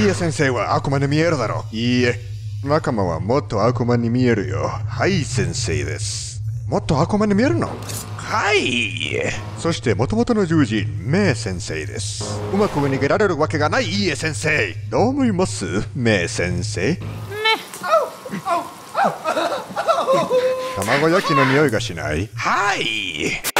いえ先生は悪魔に見えるだろう。いいえ、仲間はもっと悪魔に見えるよ。はい先生です。もっと悪魔に見えるの？はい。そして元々の獣人、メイ先生です。うまく逃げられるわけがない。いいえ先生。どう思います？メイ先生。卵焼きの匂いがしない？はい。